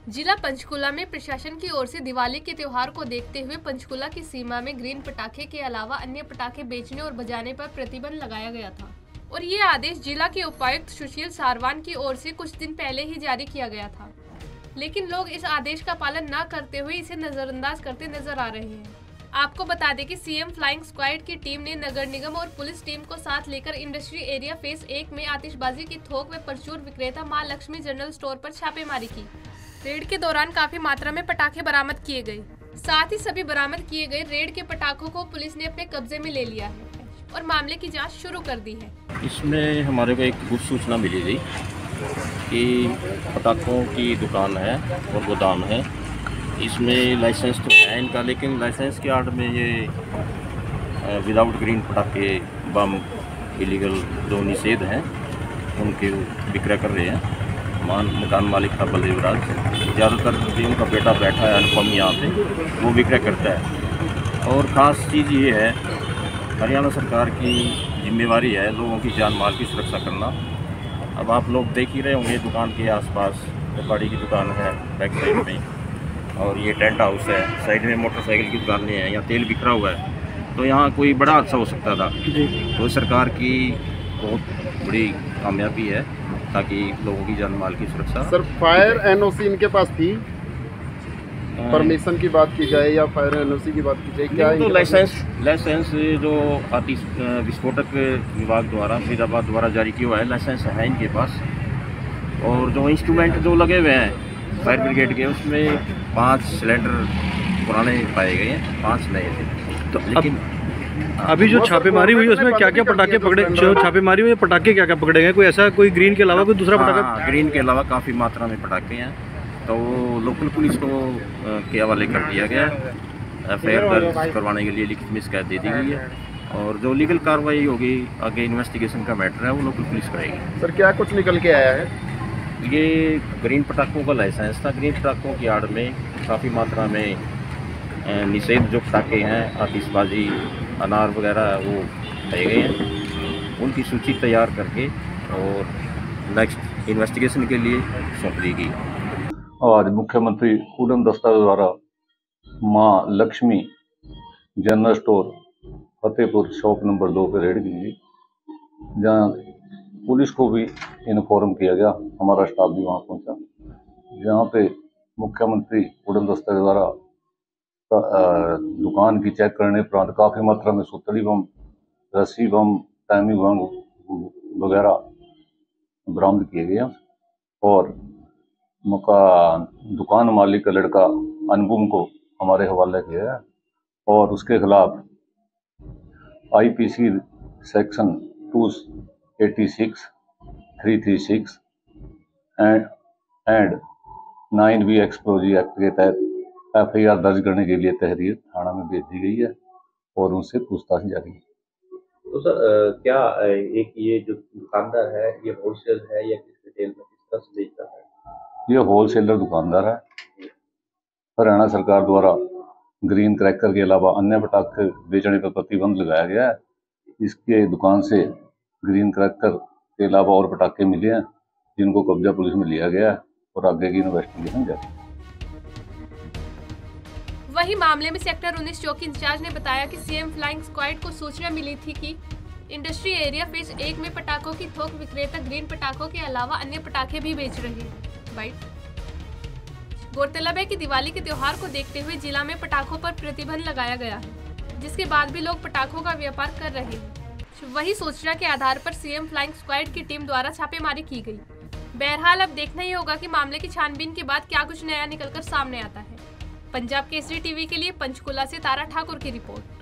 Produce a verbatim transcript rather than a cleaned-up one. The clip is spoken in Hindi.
जिला पंचकुला में प्रशासन की ओर से दिवाली के त्योहार को देखते हुए पंचकुला की सीमा में ग्रीन पटाखे के अलावा अन्य पटाखे बेचने और बजाने पर प्रतिबंध लगाया गया था और ये आदेश जिला के उपायुक्त सुशील सारवान की ओर से कुछ दिन पहले ही जारी किया गया था। लेकिन लोग इस आदेश का पालन न करते हुए इसे नजरअंदाज करते नजर आ रहे हैं। आपको बता दें कि सीएम फ्लाइंग स्क्वाड की टीम ने नगर निगम और पुलिस टीम को साथ लेकर इंडस्ट्री एरिया फेज एक में आतिशबाजी की थोक व परचून विक्रेता मां लक्ष्मी जनरल स्टोर पर छापेमारी की। रेड के दौरान काफी मात्रा में पटाखे बरामद किए गए। साथ ही सभी बरामद किए गए रेड के पटाखों को पुलिस ने अपने कब्जे में ले लिया है और मामले की जांच शुरू कर दी है। इसमें हमारे को एक गुप्त सूचना मिली थी कि पटाखों की दुकान है और गोदाम है। इसमें लाइसेंस तो है इनका, लेकिन लाइसेंस के आड़ में ये विदाउट ग्रीन पटाखे बम इलीगल जो निषेध हैं उनके विक्रय कर रहे हैं। मान मकान मालिक था बलदेवराज, ज़्यादातर जो उनका बेटा बैठा है अनुपम यहाँ पे, वो विक्रय करता है। और ख़ास चीज़ ये है, हरियाणा सरकार की जिम्मेवारी है लोगों की जान माल की सुरक्षा करना। अब आप लोग देख ही रहे होंगे दुकान के आसपास गाड़ी की दुकान है बैक साइड में, और ये टेंट हाउस है, साइड में मोटरसाइकिल की दुकानें हैं, यहाँ तेल बिखरा हुआ है, तो यहाँ कोई बड़ा हादसा हो सकता था। तो सरकार की बहुत बड़ी कामयाबी है ताकि लोगों की जान माल की सुरक्षा। सर फायर एनओसी इनके पास थी, परमिशन की बात की जाए या फायर एनओसी की बात की जाए, क्या तो लाइसेंस लाइसेंस जो आति विस्फोटक विभाग द्वारा फरीदाबाद द्वारा जारी किया हुआ है, लाइसेंस है इनके पास। और जो इंस्ट्रूमेंट जो लगे हुए हैं फायर ब्रिगेड के, उसमें पाँच सिलेंडर पुराने पाए गए हैं, पाँच नए थे। तो लेकिन अभी जो छापेमारी हुई उसमें क्या क्या पटाखे पकड़े, जो छापेमारी हुई पटाखे क्या क्या पकड़े गए? कोई ऐसा कोई ग्रीन के अलावा कोई दूसरा पटाखा? ग्रीन के अलावा काफ़ी मात्रा में पटाखे हैं, तो लोकल पुलिस को के हवाले कर दिया गया है। एफ आई आर दर्ज करवाने के लिए लिखित में शिकायत दे दी गई है, और जो लीगल कार्रवाई होगी आगे इन्वेस्टिगेशन का मैटर है वो लोकल पुलिस करेगी। सर क्या कुछ निकल के आया है? ये ग्रीन पटाखों का लाइसेंस था। ग्रीन पटाखों की आड़ में काफ़ी मात्रा में निषेध जो पटाखे हैं, आतिशबाजी, अनार वगैरह, वो पाए गए हैं। उनकी सूची तैयार करके और नेक्स्ट इन्वेस्टिगेशन के लिए सौंप दी गई। आज मुख्यमंत्री उड़न दस्ता द्वारा Maa Lakshmi general store Fatehpur shop number दो पे रेड की गई, जहां पुलिस को भी इन्फॉर्म किया गया, हमारा स्टाफ भी वहां पहुंचा। जहां पे मुख्यमंत्री उड़न दस्ता द्वारा दुकान की चेक करने उपरांत काफ़ी मात्रा में सुतली बम, रस्सी बम, टाइमिंग बम वगैरह बरामद किए गए हैं। और मका दुकान मालिक का लड़का अनुपम को हमारे हवाले किया है, और उसके खिलाफ IPC section two eighty six, three three six and and nine B explosive act के तहत एफ आई आर दर्ज करने के लिए तहरीर थाना में भेज दी गई है और उनसे पूछताछ जारी है। तो सर क्या एक ये जो दुकानदार है ये होलसेल है या किस रिटेल में किस तरह से बेचता है? ये होलसेलर दुकानदार है। हरियाणा सरकार द्वारा ग्रीन क्रैकर के अलावा अन्य पटाखे बेचने पर प्रतिबंध लगाया गया है। इसके दुकान से ग्रीन क्रैकर के अलावा और पटाखे मिले हैं, जिनको कब्जा पुलिस में लिया गया है और आगे की इन्वेस्टिगेशन जारी है। वही मामले में सेक्टर उन्नीस चौकी इंचार्ज ने बताया कि सीएम फ्लाइंग स्क्वाड को सूचना मिली थी कि इंडस्ट्री एरिया फेज एक में पटाखों की थोक विक्रेता ग्रीन पटाखों के अलावा अन्य पटाखे भी बेच रहे हैं। बाइट गौरतलब है कि दिवाली के त्योहार को देखते हुए जिला में पटाखों पर प्रतिबंध लगाया गया है, जिसके बाद भी लोग पटाखों का व्यापार कर रहे हैं। वही सूचना के आधार पर सीएम फ्लाइंग स्क्वाड की टीम द्वारा छापेमारी की गई। बहरहाल अब देखना ही होगा कि मामले की छानबीन के बाद क्या कुछ नया निकलकर सामने आता है। पंजाब केसरी टीवी के लिए पंचकुला से तारा ठाकुर की रिपोर्ट।